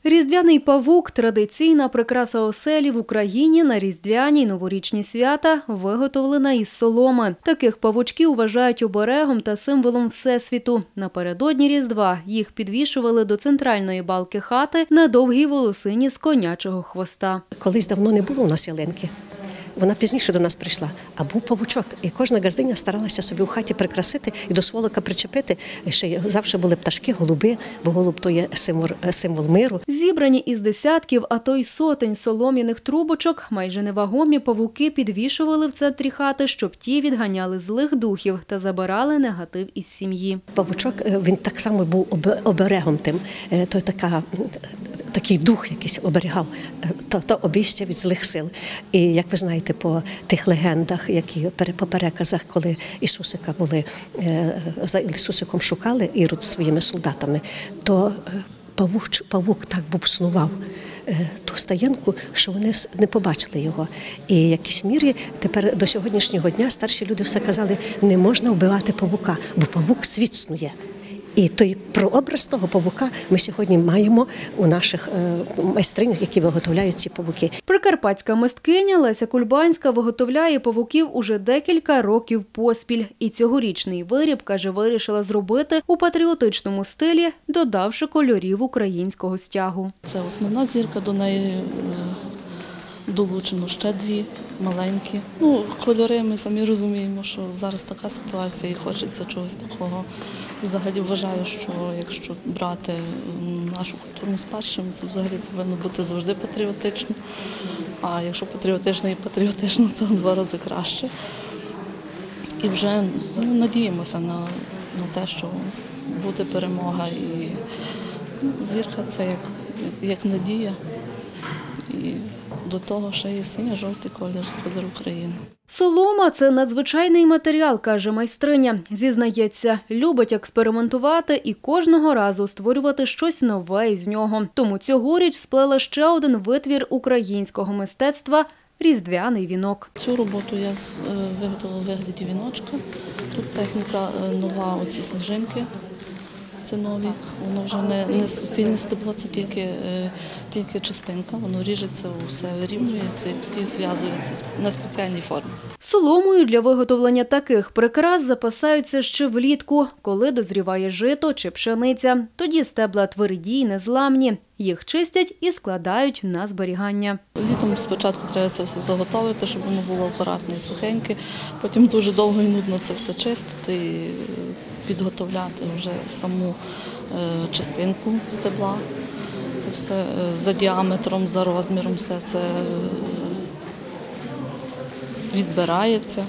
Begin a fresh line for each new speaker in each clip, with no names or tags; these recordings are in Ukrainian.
Різдвяний павук – традиційна прикраса оселі в Україні на різдвяні й новорічні свята, виготовлена із соломи. Таких павучків вважають оберегом та символом Всесвіту. Напередодні Різдва їх підвішували до центральної балки хати на довгій волосині з конячого хвоста.
Колись давно не було у нас ялинки. Вона пізніше до нас прийшла, а був павучок. І кожна газдиня старалася собі у хаті прикрасити і до сволока причепити. Ще завжди були пташки, голуби, бо голуб – то є символ миру.
Зібрані із десятків, а то й сотень солом'яних трубочок, майже невагомі павуки підвішували в центрі хати, щоб ті відганяли злих духів та забирали негатив із сім'ї.
Павучок, він так само був оберегом тим. То такий дух якийсь оберігав, то обійстя від злих сил. І, як ви знаєте, по тих легендах, які по переказах, коли Ісусика були, за Ісусиком шукали Ірод своїми солдатами, то павук так бубснував ту стаєнку, що вони не побачили його. І в якійсь мірі тепер до сьогоднішнього дня старші люди все казали, не можна вбивати павука, бо павук світснує. І той прообраз того павука ми сьогодні маємо у наших майстринях, які виготовляють ці павуки.
Прикарпатська мисткиня Леся Кульбанська виготовляє павуків уже декілька років поспіль. І цьогорічний виріб, каже, вирішила зробити у патріотичному стилі, додавши кольорів українського стягу.
Це основна зірка, до неї долучено ще дві маленькі. Кольори, ми самі розуміємо, що зараз така ситуація і хочеться чогось такого. Взагалі вважаю, що якщо брати нашу культурну спадщину, це взагалі повинно бути завжди патріотично. А якщо патріотично і патріотично, то в 2 рази краще. І вже надіємося на те, що буде перемога. І зірка – це як надія. І до того ще є синьо-жовтий колір України.
Солома – це надзвичайний матеріал, каже майстриня. Зізнається, любить експериментувати і кожного разу створювати щось нове із нього. Тому цьогоріч сплела ще один витвір українського мистецтва – різдвяний вінок.
Цю роботу я виготовила у вигляді віночка. Тут техніка нова, оці сніжинки. Це нові, воно вже не суцільне стебло, це тільки частинка, воно ріжеться, все вирівнюється і тоді зв'язується на спеціальній формі.
Соломою для виготовлення таких прикрас запасаються ще влітку, коли дозріває жито чи пшениця. Тоді стебла тверді й незламні. Їх чистять і складають на зберігання.
Літом спочатку треба це все заготовити, щоб воно було акуратне і сухеньке. Потім дуже довго і нудно це все чистити і підготовляти вже саму частинку стебла. Це все за діаметром, за розміром, все це відбирається.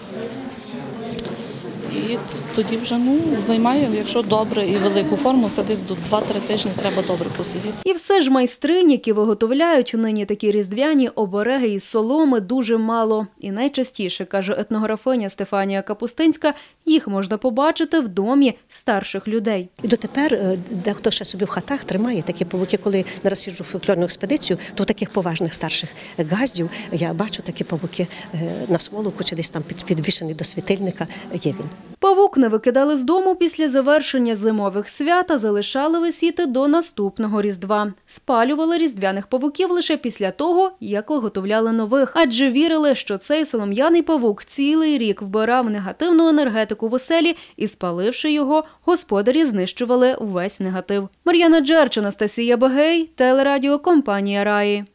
І тоді вже займає, якщо добре і велику форму, це десь до 2-3 тижні треба добре посидіти.
І все ж майстринь, які виготовляють нині такі різдвяні обереги із соломи, дуже мало. І найчастіше, каже етнографиня Стефанія Капустинська, їх можна побачити в домі старших людей.
І дотепер дехто ще собі в хатах тримає такі павуки. Коли нараз їжджу в фольклорну експедицію, то таких поважних старших газдів я бачу такі павуки на сволоку чи десь там підвішені до світильника. Є він.
Павук не викидали з дому після завершення зимових свят, а залишали висіти до наступного Різдва. Спалювали різдвяних павуків лише після того, як виготовляли нових. Адже вірили, що цей солом'яний павук цілий рік вбирав негативну енергетику в оселі і, спаливши його, господарі знищували весь негатив. Мар'яна Джерч, Анастасія Багей, телерадіокомпанія «Раї».